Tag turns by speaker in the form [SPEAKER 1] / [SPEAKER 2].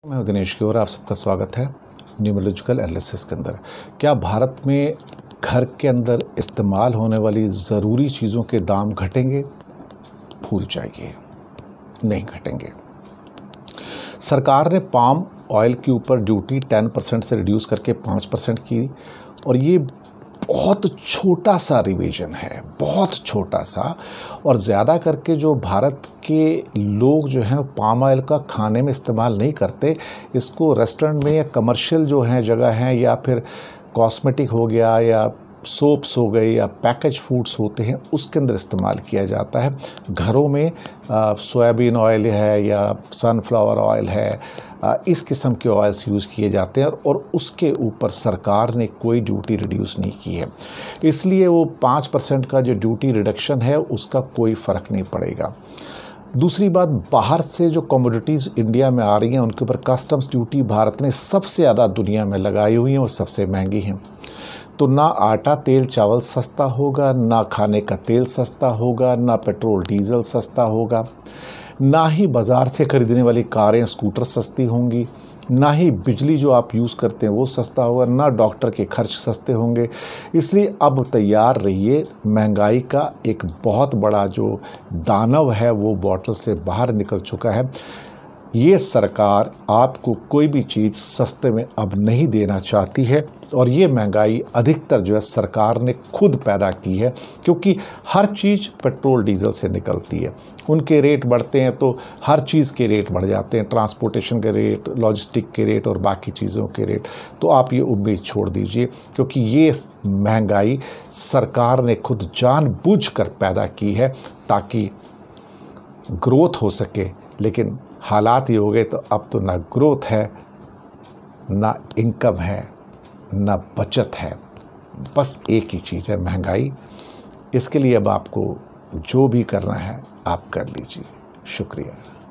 [SPEAKER 1] मैं हूं दिनेश की ओर आप सबका स्वागत है न्यूमरोलॉजिकल एनालिसिस के अंदर। क्या भारत में घर के अंदर इस्तेमाल होने वाली ज़रूरी चीज़ों के दाम घटेंगे? भूल जाइए, नहीं घटेंगे। सरकार ने पाम ऑयल के ऊपर ड्यूटी 10% से रिड्यूस करके 5% की, और ये बहुत छोटा सा रिवीजन है, बहुत छोटा सा। और ज़्यादा करके जो भारत के लोग जो हैं पाम ऑयल का खाने में इस्तेमाल नहीं करते, इसको रेस्टोरेंट में या कमर्शियल जो हैं जगह हैं, या फिर कॉस्मेटिक हो गया, या सोप्स हो गए, या पैकेज फूड्स होते हैं, उसके अंदर इस्तेमाल किया जाता है। घरों में सोयाबीन ऑयल है या सनफ्लावर ऑयल है, इस किस्म के ऑयल्स यूज़ किए जाते हैं, और उसके ऊपर सरकार ने कोई ड्यूटी रिड्यूस नहीं की है। इसलिए वो 5% का जो ड्यूटी रिडक्शन है उसका कोई फ़र्क नहीं पड़ेगा। दूसरी बात, बाहर से जो कमोडिटीज़ इंडिया में आ रही हैं उनके ऊपर कस्टम्स ड्यूटी भारत ने सबसे ज़्यादा दुनिया में लगाई हुई हैं और सबसे महंगी हैं। तो ना आटा तेल चावल सस्ता होगा, ना खाने का तेल सस्ता होगा, ना पेट्रोल डीजल सस्ता होगा, ना ही बाज़ार से ख़रीदने वाली कारें स्कूटर सस्ती होंगी, ना ही बिजली जो आप यूज़ करते हैं वो सस्ता होगा, ना डॉक्टर के खर्च सस्ते होंगे। इसलिए अब तैयार रहिए, महंगाई का एक बहुत बड़ा जो दानव है वो बॉटल से बाहर निकल चुका है। ये सरकार आपको कोई भी चीज़ सस्ते में अब नहीं देना चाहती है, और ये महंगाई अधिकतर जो है सरकार ने खुद पैदा की है, क्योंकि हर चीज़ पेट्रोल डीजल से निकलती है। उनके रेट बढ़ते हैं तो हर चीज़ के रेट बढ़ जाते हैं, ट्रांसपोर्टेशन के रेट, लॉजिस्टिक के रेट और बाकी चीज़ों के रेट। तो आप ये उम्मीद छोड़ दीजिए, क्योंकि ये महंगाई सरकार ने खुद जानबूझकर पैदा की है ताकि ग्रोथ हो सके। लेकिन हालात ये हो गए तो अब तो ना ग्रोथ है, ना इनकम है, ना बचत है, बस एक ही चीज़ है, महंगाई। इसके लिए अब आपको जो भी करना है आप कर लीजिए। शुक्रिया।